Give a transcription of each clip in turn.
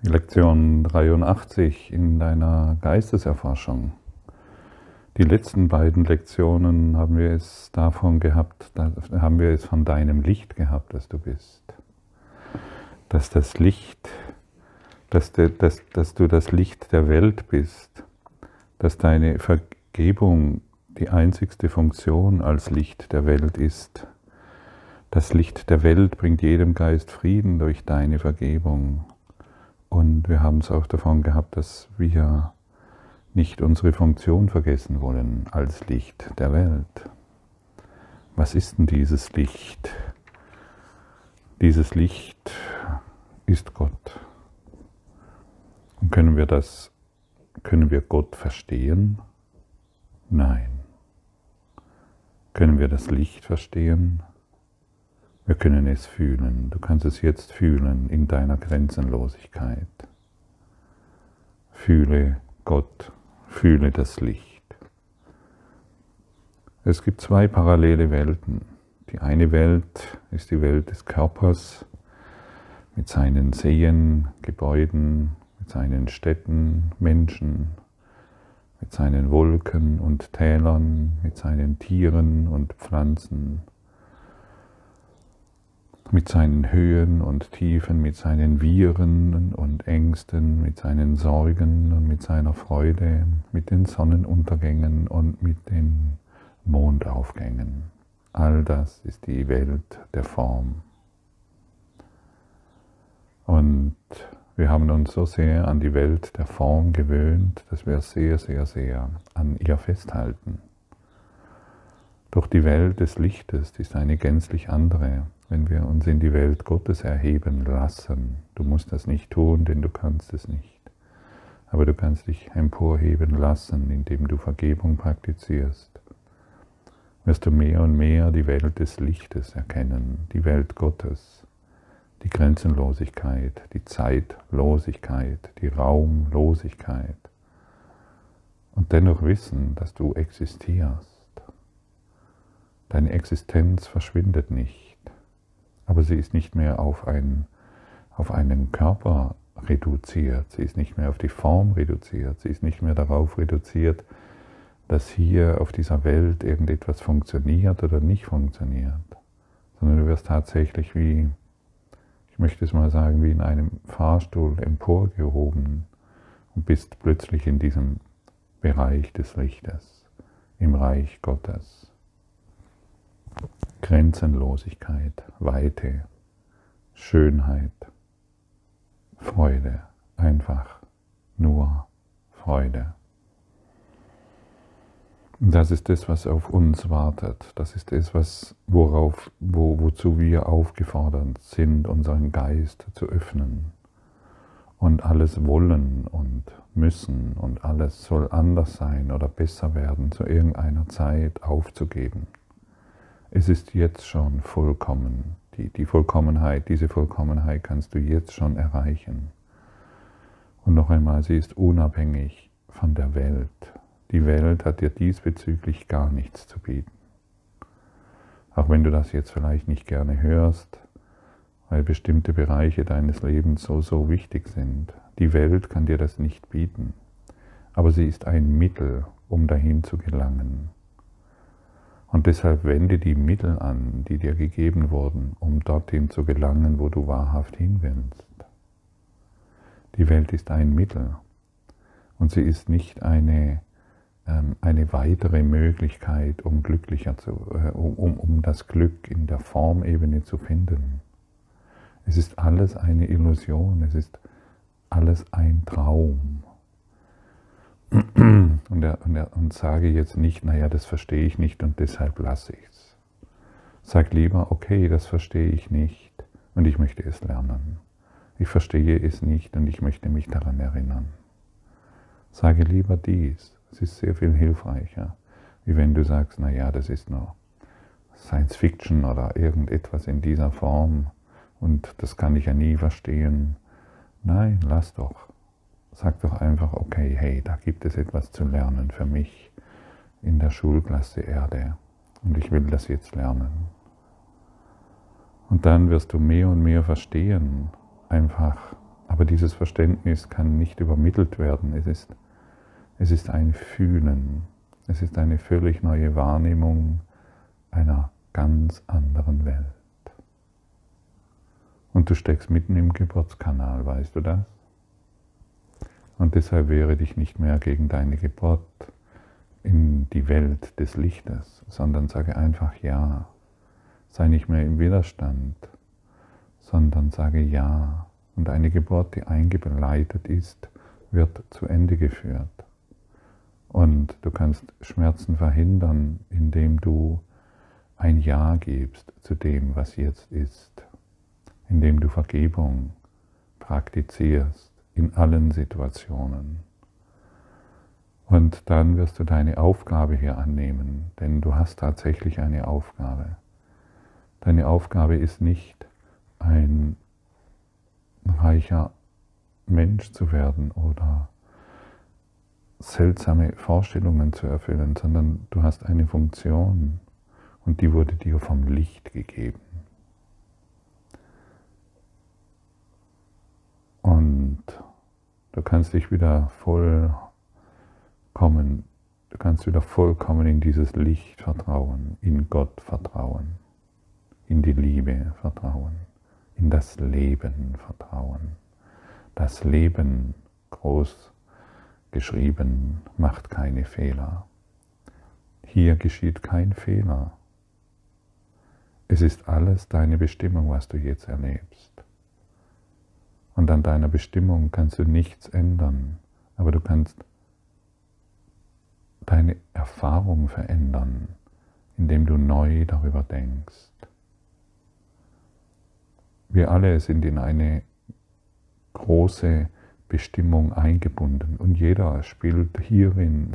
Lektion 83 in deiner Geisteserforschung. Die letzten beiden Lektionen haben wir es davon gehabt, haben wir es von deinem Licht gehabt, das du bist. Dass das Licht, dass du das Licht der Welt bist, dass deine Vergebung die einzigste Funktion als Licht der Welt ist. Das Licht der Welt bringt jedem Geist Frieden durch deine Vergebung. Und wir haben es auch davon gehabt, dass wir nicht unsere Funktion vergessen wollen als Licht der Welt. Was ist denn dieses Licht? Dieses Licht ist Gott. Und können wir Gott verstehen? Nein. Können wir das Licht verstehen? Wir können es fühlen. Du kannst es jetzt fühlen in deiner Grenzenlosigkeit. Fühle Gott, fühle das Licht. Es gibt zwei parallele Welten. Die eine Welt ist die Welt des Körpers mit seinen Seen, Gebäuden, mit seinen Städten, Menschen, mit seinen Wolken und Tälern, mit seinen Tieren und Pflanzen, mit seinen Höhen und Tiefen, mit seinen Viren und Ängsten, mit seinen Sorgen und mit seiner Freude, mit den Sonnenuntergängen und mit den Mondaufgängen. All das ist die Welt der Form. Und wir haben uns so sehr an die Welt der Form gewöhnt, dass wir sehr, sehr, sehr an ihr festhalten. Doch die Welt des Lichtes ist eine gänzlich andere, wenn wir uns in die Welt Gottes erheben lassen. Du musst das nicht tun, denn du kannst es nicht. Aber du kannst dich emporheben lassen, indem du Vergebung praktizierst. Wirst du mehr und mehr die Welt des Lichtes erkennen, die Welt Gottes, die Grenzenlosigkeit, die Zeitlosigkeit, die Raumlosigkeit. Und dennoch wissen, dass du existierst. Deine Existenz verschwindet nicht, aber sie ist nicht mehr auf einen Körper reduziert, sie ist nicht mehr auf die Form reduziert, sie ist nicht mehr darauf reduziert, dass hier auf dieser Welt irgendetwas funktioniert oder nicht funktioniert, sondern du wirst tatsächlich wie, ich möchte es mal sagen, wie in einem Fahrstuhl emporgehoben und bist plötzlich in diesem Bereich des Lichtes, im Reich Gottes. Grenzenlosigkeit, Weite, Schönheit, Freude, einfach nur Freude. Das ist das, was auf uns wartet. Das ist das, wozu wir aufgefordert sind, unseren Geist zu öffnen. Und alles wollen und müssen und alles soll anders sein oder besser werden zu irgendeiner Zeit aufzugeben. Es ist jetzt schon vollkommen. Die Vollkommenheit, diese Vollkommenheit kannst du jetzt schon erreichen. Und noch einmal, sie ist unabhängig von der Welt. Die Welt hat dir diesbezüglich gar nichts zu bieten. Auch wenn du das jetzt vielleicht nicht gerne hörst, weil bestimmte Bereiche deines Lebens so wichtig sind. Die Welt kann dir das nicht bieten, aber sie ist ein Mittel, um dahin zu gelangen. Und deshalb wende die Mittel an, die dir gegeben wurden, um dorthin zu gelangen, wo du wahrhaft hin willst. Die Welt ist ein Mittel und sie ist nicht eine weitere Möglichkeit, um um das Glück in der Formebene zu finden. Es ist alles eine Illusion, es ist alles ein Traum. Und sage jetzt nicht, naja, das verstehe ich nicht und deshalb lasse ich es. Sag lieber, okay, das verstehe ich nicht und ich möchte es lernen. Ich verstehe es nicht und ich möchte mich daran erinnern. Sage lieber dies, es ist sehr viel hilfreicher, wie wenn du sagst, naja, das ist nur Science Fiction oder irgendetwas in dieser Form und das kann ich ja nie verstehen. Nein, lass doch. Sag doch einfach, okay, hey, da gibt es etwas zu lernen für mich in der Schulklasse Erde und ich will das jetzt lernen. Und dann wirst du mehr und mehr verstehen, einfach Aber dieses Verständnis kann nicht übermittelt werden. Es ist ein Fühlen. Es ist eine völlig neue Wahrnehmung einer ganz anderen Welt. Und du steckst mitten im Geburtskanal, weißt du das? Und deshalb wehre dich nicht mehr gegen deine Geburt in die Welt des Lichtes, sondern sage einfach ja. Sei nicht mehr im Widerstand, sondern sage ja. Und eine Geburt, die eingeleitet ist, wird zu Ende geführt. Und du kannst Schmerzen verhindern, indem du ein Ja gibst zu dem, was jetzt ist. Indem du Vergebung praktizierst in allen Situationen. Und dann wirst du deine Aufgabe hier annehmen, denn du hast tatsächlich eine Aufgabe. Deine Aufgabe ist nicht, ein reicher Mensch zu werden oder seltsame Vorstellungen zu erfüllen, sondern du hast eine Funktion und die wurde dir vom Licht gegeben. Und du kannst dich wieder vollkommen in dieses Licht vertrauen, in Gott vertrauen, in die Liebe vertrauen, in das Leben vertrauen. Das Leben, groß geschrieben, macht keine Fehler. Hier geschieht kein Fehler. Es ist alles deine Bestimmung, was du jetzt erlebst. Und an deiner Bestimmung kannst du nichts ändern, aber du kannst deine Erfahrung verändern, indem du neu darüber denkst. Wir alle sind in eine große Bestimmung eingebunden und jeder spielt hierin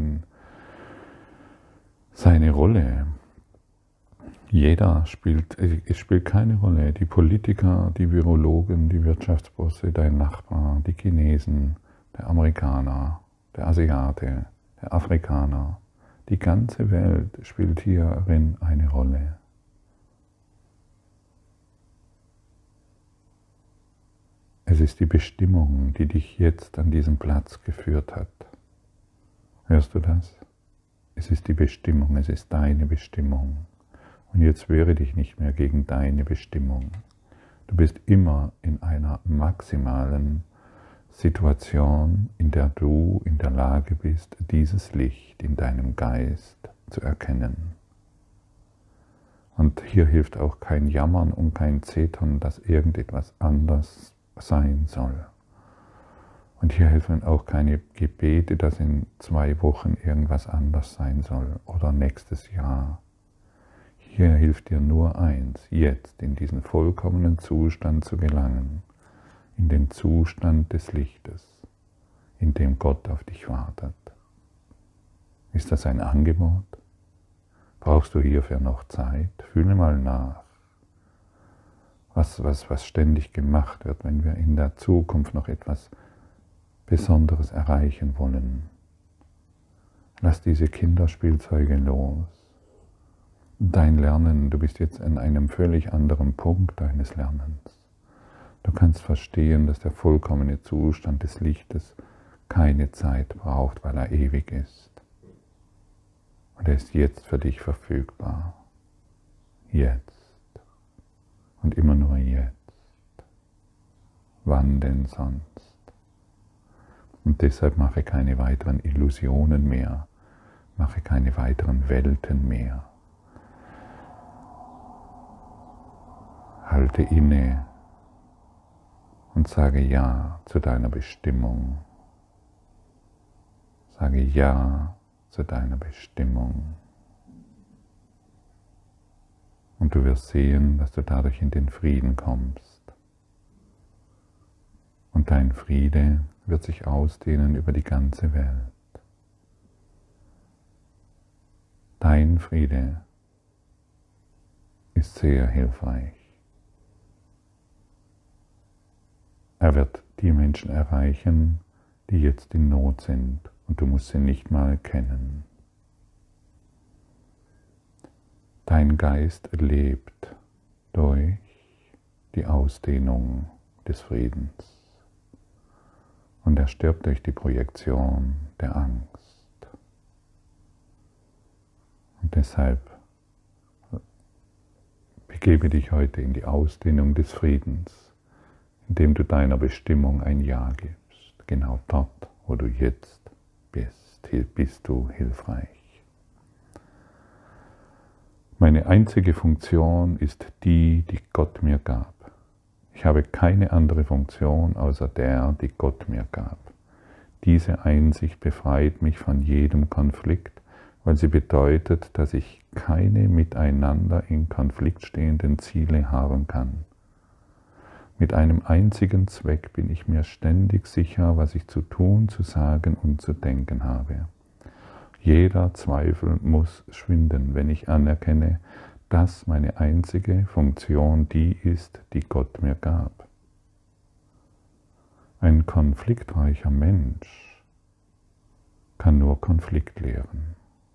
seine Rolle. Es spielt keine Rolle. Die Politiker, die Virologen, die Wirtschaftsbosse, dein Nachbar, die Chinesen, der Amerikaner, der Asiate, der Afrikaner. Die ganze Welt spielt hierin eine Rolle. Es ist die Bestimmung, die dich jetzt an diesen Platz geführt hat. Hörst du das? Es ist die Bestimmung, es ist deine Bestimmung. Und jetzt wehre dich nicht mehr gegen deine Bestimmung. Du bist immer in einer maximalen Situation, in der du in der Lage bist, dieses Licht in deinem Geist zu erkennen. Und hier hilft auch kein Jammern und kein Zetern, dass irgendetwas anders sein soll. Und hier helfen auch keine Gebete, dass in 2 Wochen irgendwas anders sein soll oder nächstes Jahr. Hier hilft dir nur eins, jetzt in diesen vollkommenen Zustand zu gelangen, in den Zustand des Lichtes, in dem Gott auf dich wartet. Ist das ein Angebot? Brauchst du hierfür noch Zeit? Fühle mal nach, was ständig gemacht wird, wenn wir in der Zukunft noch etwas Besonderes erreichen wollen. Lass diese Kinderspielzeuge los. Dein Lernen, du bist jetzt an einem völlig anderen Punkt deines Lernens. Du kannst verstehen, dass der vollkommene Zustand des Lichtes keine Zeit braucht, weil er ewig ist. Und er ist jetzt für dich verfügbar. Jetzt. Und immer nur jetzt. Wann denn sonst? Und deshalb mache keine weiteren Illusionen mehr. Mache keine weiteren Welten mehr. Halte inne und sage Ja zu deiner Bestimmung. Sage Ja zu deiner Bestimmung. Und du wirst sehen, dass du dadurch in den Frieden kommst. Und dein Friede wird sich ausdehnen über die ganze Welt. Dein Friede ist sehr hilfreich. Er wird die Menschen erreichen, die jetzt in Not sind, und du musst sie nicht mal kennen. Dein Geist lebt durch die Ausdehnung des Friedens. und er stirbt durch die Projektion der Angst. Und deshalb begebe dich heute in die Ausdehnung des Friedens, indem du deiner Bestimmung ein Ja gibst. Genau dort, wo du jetzt bist, bist du hilfreich. Meine einzige Funktion ist die, die Gott mir gab. Ich habe keine andere Funktion außer der, die Gott mir gab. Diese Einsicht befreit mich von jedem Konflikt, weil sie bedeutet, dass ich keine miteinander in Konflikt stehenden Ziele haben kann. Mit einem einzigen Zweck bin ich mir ständig sicher, was ich zu tun, zu sagen und zu denken habe. Jeder Zweifel muss schwinden, wenn ich anerkenne, dass meine einzige Funktion die ist, die Gott mir gab. Ein konfliktreicher Mensch kann nur Konflikt lehren.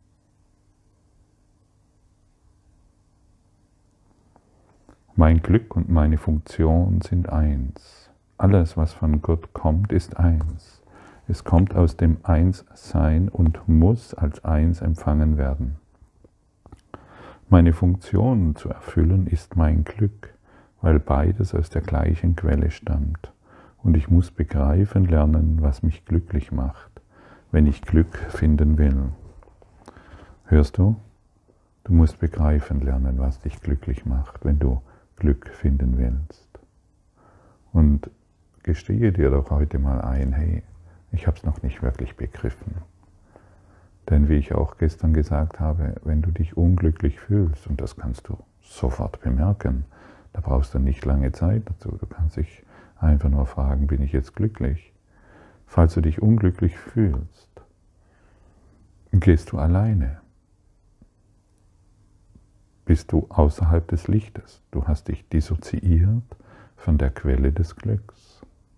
Mein Glück und meine Funktion sind eins. Alles, was von Gott kommt, ist eins. Es kommt aus dem Einssein und muss als eins empfangen werden. Meine Funktion zu erfüllen ist mein Glück, weil beides aus der gleichen Quelle stammt. Und ich muss begreifen lernen, was mich glücklich macht, wenn ich Glück finden will. Hörst du? Du musst begreifen lernen, was dich glücklich macht, wenn du Glück finden willst. Und gestehe dir doch heute mal ein, hey, ich habe es noch nicht wirklich begriffen. Denn wie ich auch gestern gesagt habe, wenn du dich unglücklich fühlst, und das kannst du sofort bemerken, da brauchst du nicht lange Zeit dazu, du kannst dich einfach nur fragen, bin ich jetzt glücklich? Falls du dich unglücklich fühlst, gehst du alleine. Bist du außerhalb des Lichtes. Du hast dich dissoziiert von der Quelle des Glücks.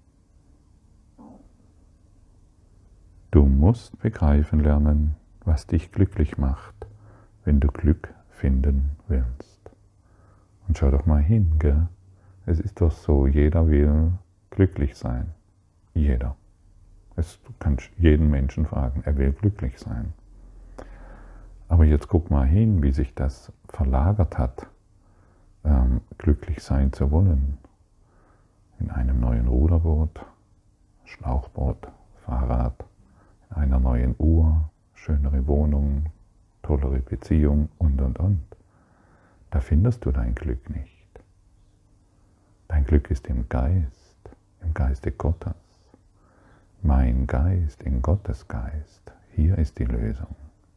Du musst begreifen lernen, was dich glücklich macht, wenn du Glück finden willst. Und schau doch mal hin, gell? Es ist doch so, jeder will glücklich sein. Jeder. Du kannst jeden Menschen fragen, er will glücklich sein. Aber jetzt guck mal hin, wie sich das verlagert hat, glücklich sein zu wollen. In einem neuen Ruderboot, Schlauchboot, Fahrrad, in einer neuen Uhr, schönere Wohnung, tollere Beziehung und. Da findest du dein Glück nicht. Dein Glück ist im Geiste Gottes. Mein Geist in Gottes Geist. Hier ist die Lösung.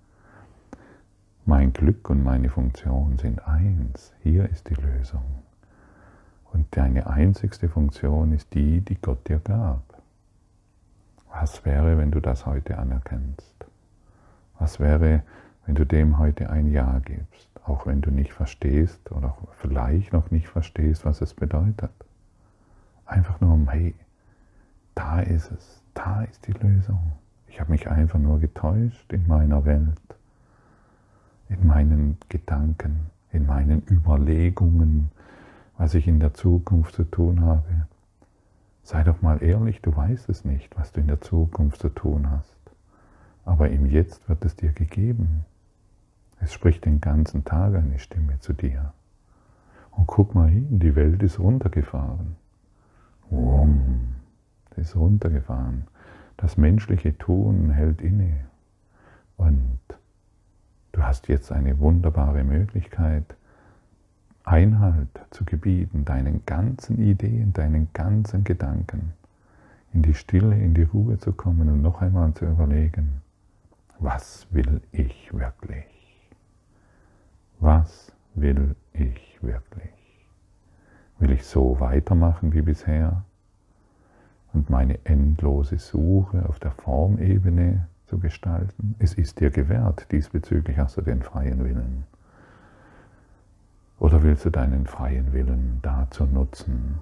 Mein Glück und meine Funktion sind eins. Hier ist die Lösung. Und deine einzigste Funktion ist die, die Gott dir gab. Was wäre, wenn du das heute anerkennst? Was wäre, wenn du dem heute ein Ja gibst, auch wenn du nicht verstehst oder vielleicht noch nicht verstehst, was es bedeutet? Einfach nur hey, da ist es, da ist die Lösung. Ich habe mich einfach nur getäuscht in meiner Welt, in meinen Gedanken, in meinen Überlegungen, was ich in der Zukunft zu tun habe. Sei doch mal ehrlich, du weißt es nicht, was du in der Zukunft zu tun hast. Aber im Jetzt wird es dir gegeben. Es spricht den ganzen Tag eine Stimme zu dir. Und guck mal hin, die Welt ist runtergefahren. Wumm, sie ist runtergefahren. Das menschliche Tun hält inne. Und du hast jetzt eine wunderbare Möglichkeit, Einhalt zu gebieten, deinen ganzen Ideen, deinen ganzen Gedanken, in die Stille, in die Ruhe zu kommen und noch einmal zu überlegen, was will ich wirklich? Was will ich wirklich? Will ich so weitermachen wie bisher und meine endlose Suche auf der Formebene zu gestalten? Es ist dir gewährt, diesbezüglich hast du den freien Willen. Oder willst du deinen freien Willen dazu nutzen,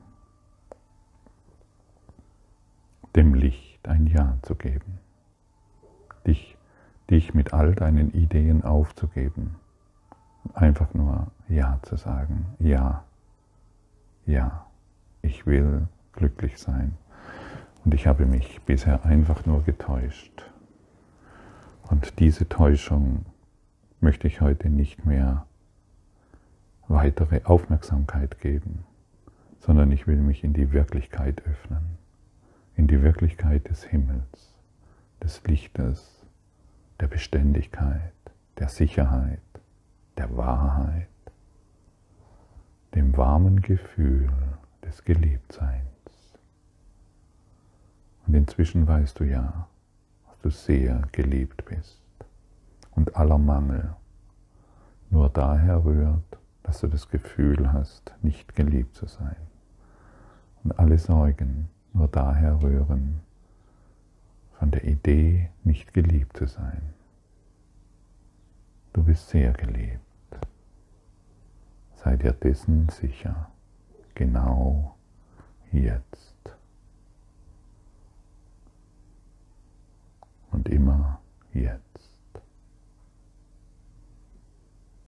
dem Licht ein Ja zu geben, dich mit all deinen Ideen aufzugeben, einfach nur Ja zu sagen, ja, ja, ich will glücklich sein. Und ich habe mich bisher einfach nur getäuscht. Und diese Täuschung möchte ich heute nicht mehr weitere Aufmerksamkeit geben, sondern ich will mich in die Wirklichkeit öffnen, in die Wirklichkeit des Himmels, des Lichtes, der Beständigkeit, der Sicherheit, der Wahrheit, dem warmen Gefühl des Geliebtseins. Und inzwischen weißt du ja, dass du sehr geliebt bist und aller Mangel nur daher rührt, dass du das Gefühl hast, nicht geliebt zu sein. Und alle Sorgen nur daher rühren, von der Idee, nicht geliebt zu sein. Du bist sehr geliebt. Sei dir dessen sicher, genau jetzt. Und immer jetzt.